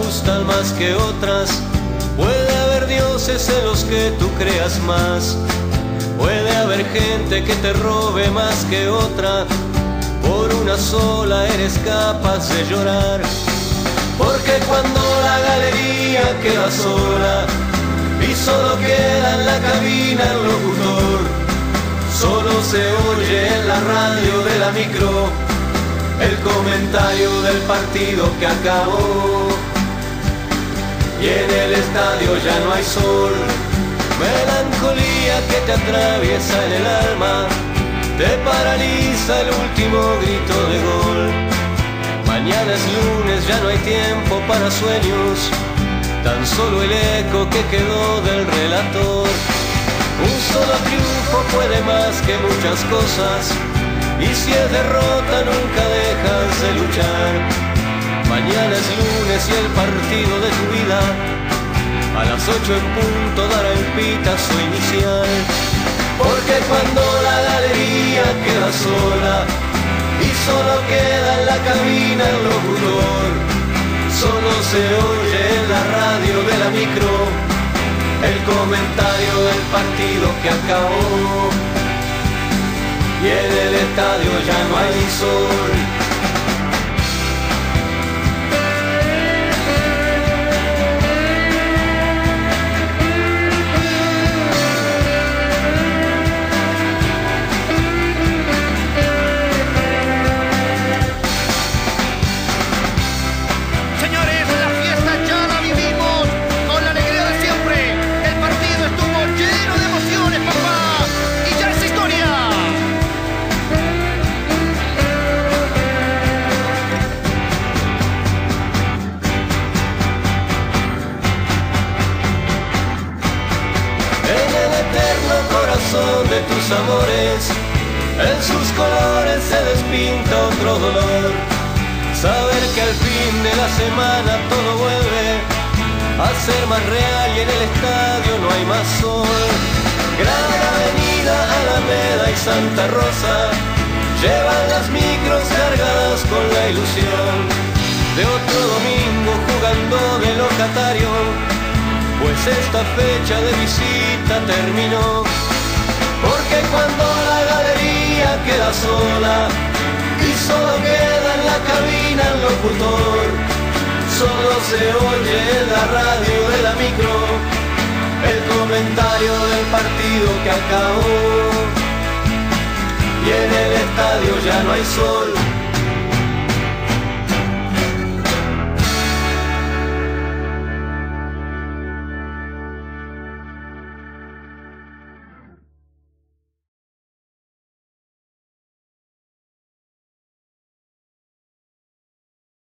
gustan más que otras. Puede haber dioses en los que tú creas más. Puede haber gente que te robe más que otra. Por una sola eres capaz de llorar. Porque cuando la galería queda sola y solo queda en la cabina el locutor, solo se oye en la radio de la micro el comentario del partido que acabó. Y en el estadio ya no hay sol, melancolía que te atraviesa en el alma, te paraliza el último grito de gol. Mañana es lunes, ya no hay tiempo para sueños, tan solo el eco que quedó del relator. Un solo triunfo puede más que muchas cosas, y si es derrota nunca dejas de luchar. Mañana es lunes y el partido de tu vida a las 8 en punto dará el pitazo inicial. Porque cuando la galería queda sola y solo queda en la cabina el locutor, solo se oye en la radio de la micro el comentario del partido que acabó. Y en el estadio ya no hay sol. De tus amores, en sus colores se despinta otro dolor. Saber que al fin de la semana todo vuelve a ser más real y en el estadio no hay más sol. Gran Avenida, Alameda y Santa Rosa llevan las micros cargadas con la ilusión de otro domingo jugando de locatario, pues esta fecha de visita terminó. Porque cuando la galería queda sola y solo queda en la cabina el locutor, solo se oye en la radio de la micro el comentario del partido que acabó. Y en el estadio ya no hay sol,